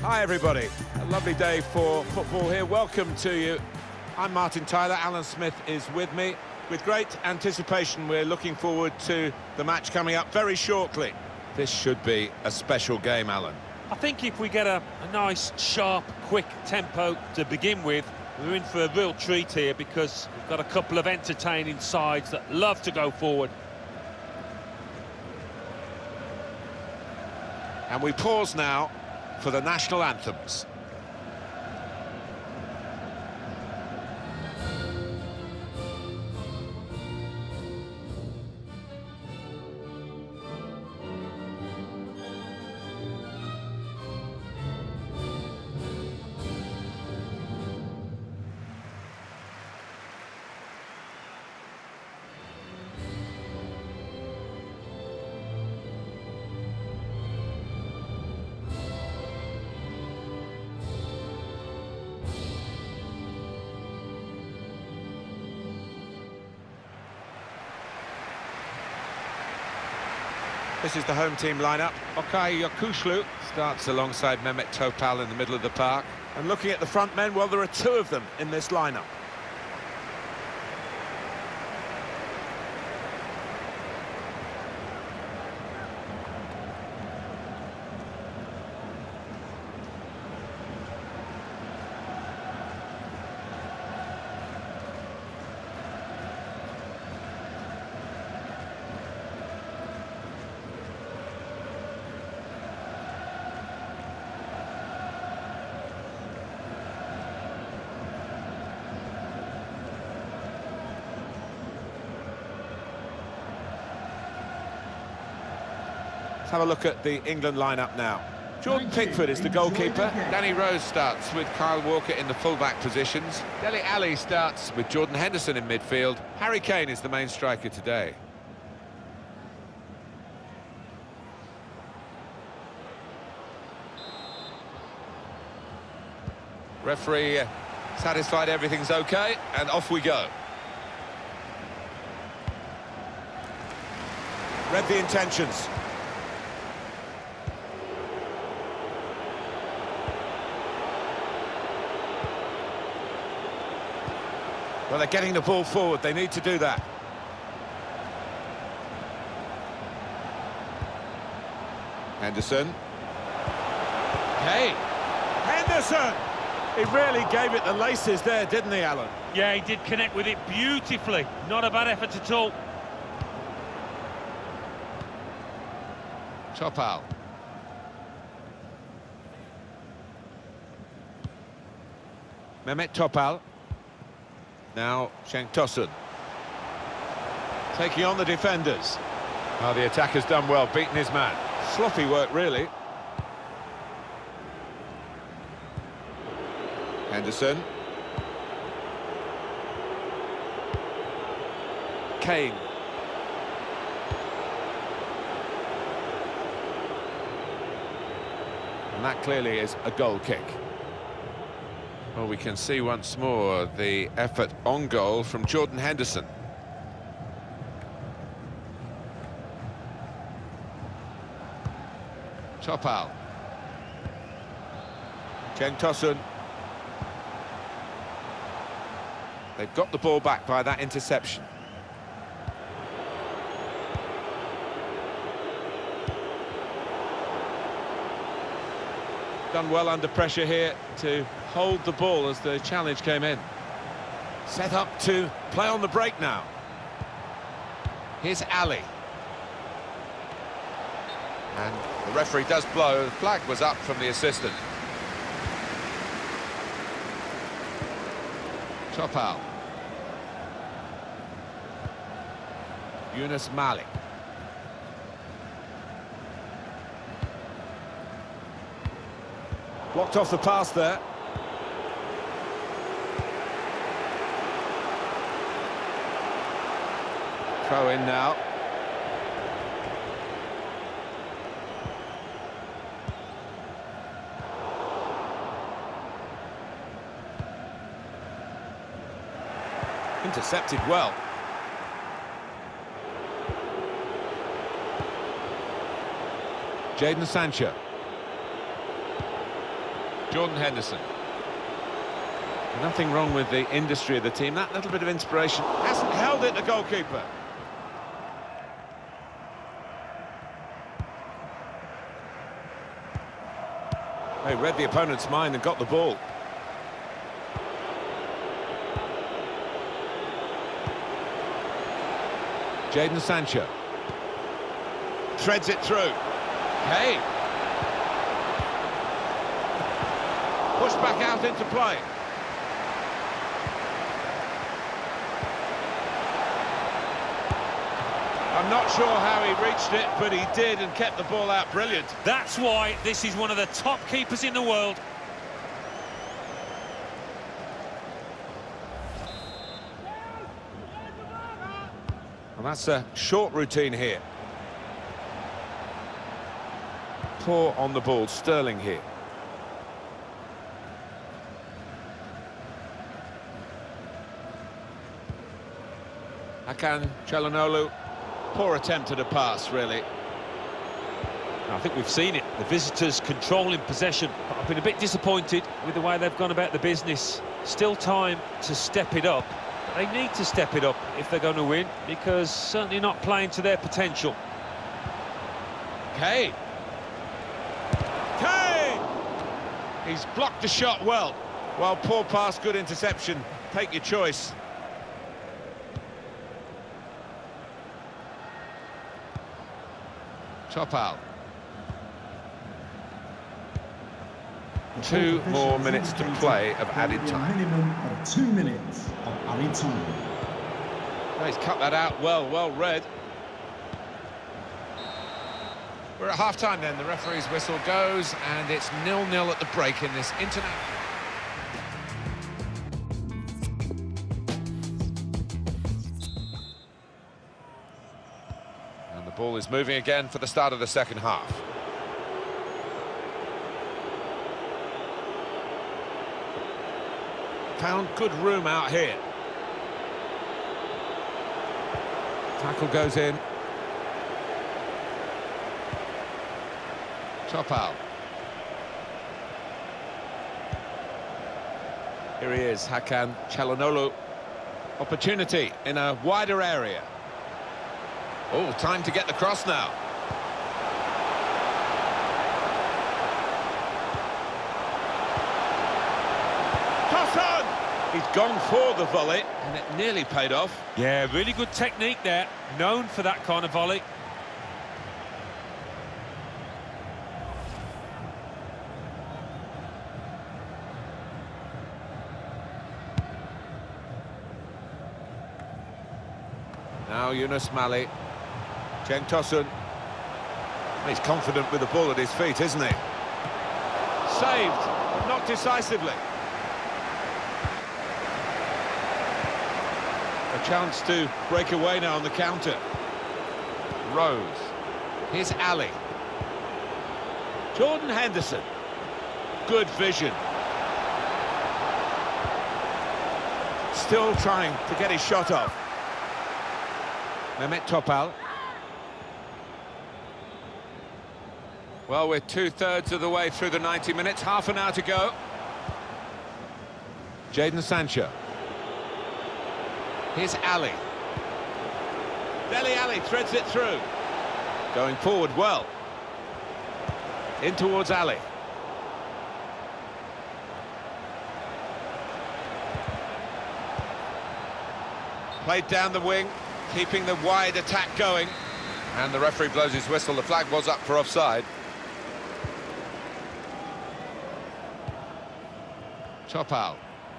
Hi everybody, a lovely day for football here. Welcome to you. I'm Martin Tyler, Alan Smith is with me. With great anticipation, we're looking forward to the match coming up very shortly. This should be a special game, Alan. I think if we get a nice, sharp, quick tempo to begin with, we're in for a real treat here because we've got a couple of entertaining sides that love to go forward. And we pause now for the national anthems. This is the home team lineup. Okay Yokuşlu starts alongside Mehmet Topal in the middle of the park. And looking at the front men, well, there are two of them in this lineup. Let's have a look at the England lineup now. Jordan Pickford is the goalkeeper. Danny Rose starts with Kyle Walker in the fullback positions. Dele Alli starts with Jordan Henderson in midfield. Harry Kane is the main striker today. Referee satisfied everything's okay, and off we go. Read the intentions. Well, they're getting the ball forward. They need to do that. Henderson. Hey! Henderson! He really gave it the laces there, didn't he, Alan? Yeah, he did connect with it beautifully. Not a bad effort at all. Topal. Mehmet Topal. Now Cenk Tosun. Taking on the defenders. Oh, the attacker's done well, beaten his man. Sloppy work, really. Henderson. Kane. And that clearly is a goal kick. Well, we can see once more the effort on goal from Jordan Henderson. Topal. Cenk Tosun. They've got the ball back by that interception. Done well under pressure here to hold the ball as the challenge came in. Set up to play on the break now. Here's Ali. And the referee does blow. The flag was up from the assistant. Topal. Yunus Malik. Blocked off the pass there. Throw in now. Intercepted well. Jadon Sancho. Jordan Henderson. Nothing wrong with the industry of the team. That little bit of inspiration hasn't held it, the goalkeeper. They read the opponent's mind and got the ball. Jadon Sancho. Threads it through. Hey. Pushed back out into play. I'm not sure how he reached it, but he did and kept the ball out. Brilliant. That's why this is one of the top keepers in the world. And that's a short routine here. Poor on the ball, Sterling here. Hakan Çalhanoğlu. Poor attempt at a pass, really. I think we've seen it. The visitors controlling possession. But I've been a bit disappointed with the way they've gone about the business. Still time to step it up. They need to step it up if they're going to win, because certainly not playing to their potential. Kane! Kane! He's blocked the shot well. Well, poor pass, good interception. Take your choice. Topal. 2 more minutes to play of added time. Minimum of 2 minutes of added time. Oh, he's cut that out well read. We're at half-time then. The referee's whistle goes, and it's 0-0 at the break in this international. And the ball is moving again for the start of the second half. Found good room out here. Tackle goes in. Topal. Here he is, Hakan Çalhanoğlu. Opportunity in a wider area. Oh, time to get the cross now. Toss on! He's gone for the volley, and it nearly paid off. Yeah, really good technique there. Known for that kind of volley. Now Yunus Mali. Cenk Tosun. He's confident with the ball at his feet, isn't he? Saved, but not decisively. A chance to break away now on the counter. Rose. Here's Ali. Jordan Henderson. Good vision. Still trying to get his shot off. Mehmet Topal. Well, we're 2/3 of the way through the 90 minutes, half an hour to go. Jadon Sancho. Here's Ali. Dele Alli threads it through. Going forward well. In towards Ali. Played down the wing, keeping the wide attack going. And the referee blows his whistle. The flag was up for offside. Topal.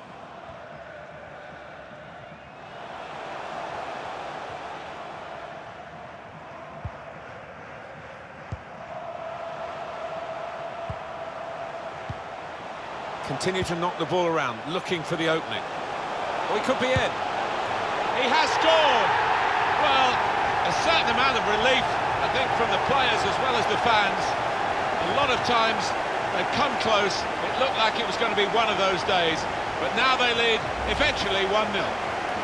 Continue to knock the ball around, looking for the opening. Oh, he could be in. He has scored! Well, a certain amount of relief, I think, from the players as well as the fans. A lot of times they've come close. It looked like it was going to be one of those days. But now they lead, eventually 1-0.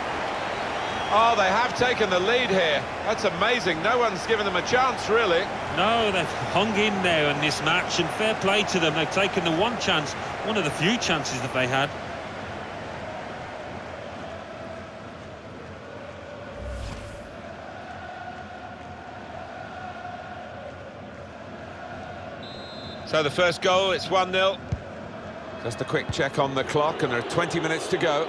Oh, they have taken the lead here. That's amazing. No one's given them a chance, really. No, they've hung in there in this match, and fair play to them. They've taken the one chance, one of the few chances that they had. So the first goal, it's 1-0. Just a quick check on the clock, and there are 20 minutes to go.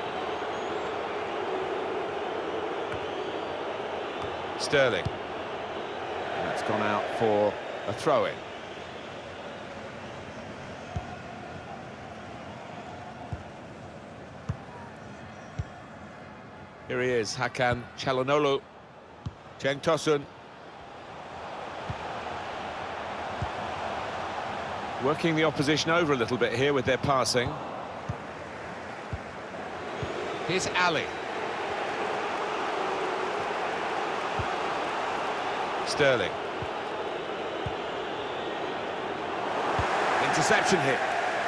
Sterling. That's gone out for a throw-in. Here he is, Hakan Çalhanoğlu. Cenk Tosun. Working the opposition over a little bit here with their passing. Here's Ali. Sterling. Interception here.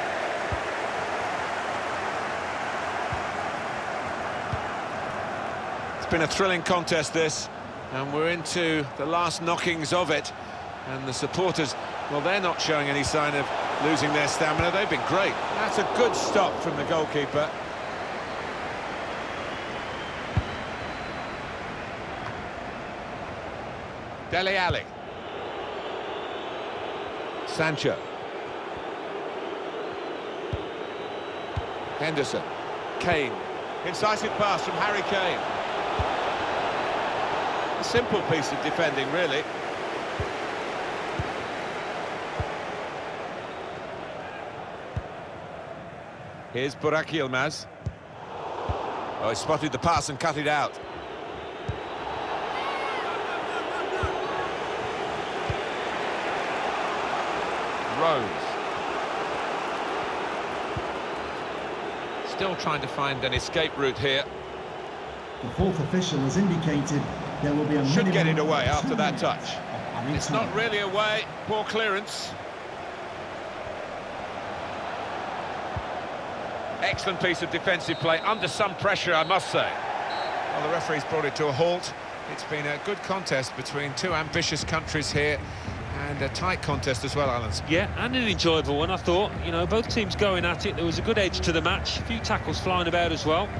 It's been a thrilling contest, this, and we're into the last knockings of it. And the supporters, well, they're not showing any sign of losing their stamina. They've been great. That's a good stop from the goalkeeper. Dele Alli. Sancho. Henderson. Kane. Incisive pass from Harry Kane. A simple piece of defending, really. Here's Burak Yilmaz. Oh, he spotted the pass and cut it out. Rose. Still trying to find an escape route here. The fourth official has indicated there will be a Should get it minimum away of after 2 that minutes touch. of added It's time. not really away. Poor clearance. Excellent piece of defensive play, under some pressure, I must say. Well, the referee's brought it to a halt. It's been a good contest between two ambitious countries here, and a tight contest as well, Alan. Yeah, and an enjoyable one, I thought. You know, both teams going at it. There was a good edge to the match. A few tackles flying about as well.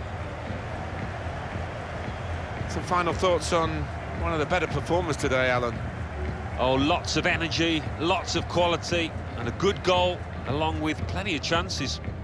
Some final thoughts on one of the better performers today, Alan. Oh, lots of energy, lots of quality, and a good goal, along with plenty of chances.